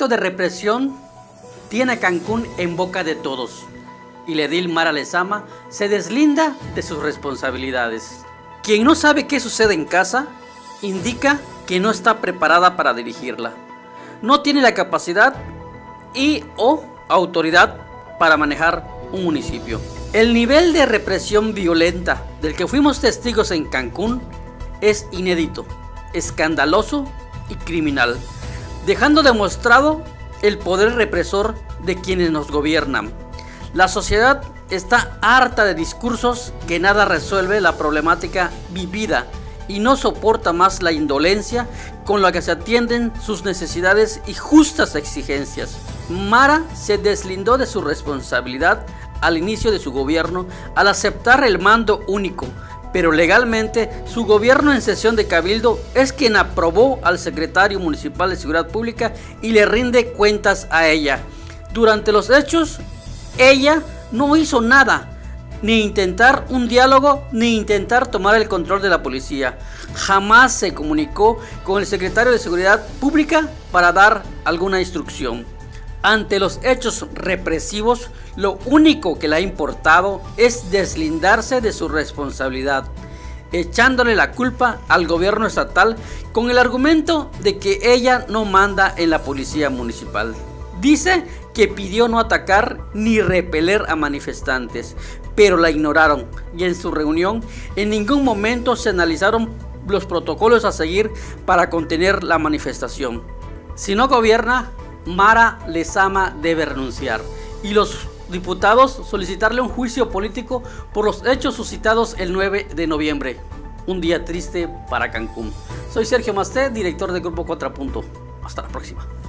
acto de represión tiene a Cancún en boca de todos y la edil Mara Lezama se deslinda de sus responsabilidades. Quien no sabe qué sucede en casa indica que no está preparada para dirigirla. No tiene la capacidad y o autoridad para manejar un municipio. El nivel de represión violenta del que fuimos testigos en Cancún es inédito, escandaloso y criminal, dejando demostrado el poder represor de quienes nos gobiernan. La sociedad está harta de discursos que nada resuelve la problemática vivida y no soporta más la indolencia con la que se atienden sus necesidades y justas exigencias. Mara se deslindó de su responsabilidad al inicio de su gobierno al aceptar el mando único, pero legalmente su gobierno en sesión de cabildo es quien aprobó al secretario municipal de Seguridad Pública y le rinde cuentas a ella. Durante los hechos, ella no hizo nada, ni intentar un diálogo, ni intentar tomar el control de la policía. Jamás se comunicó con el secretario de Seguridad Pública para dar alguna instrucción. Ante los hechos represivos, lo único que le ha importado es deslindarse de su responsabilidad, echándole la culpa al gobierno estatal con el argumento de que ella no manda en la policía municipal. Dice que pidió no atacar ni repeler a manifestantes, pero la ignoraron y en su reunión en ningún momento se analizaron los protocolos a seguir para contener la manifestación. Si no gobierna, Mara Lezama debe renunciar y los diputados solicitarle un juicio político por los hechos suscitados el 9 de noviembre. Un día triste para Cancún. Soy Sergio Masté, director del Grupo Contrapunto. Hasta la próxima.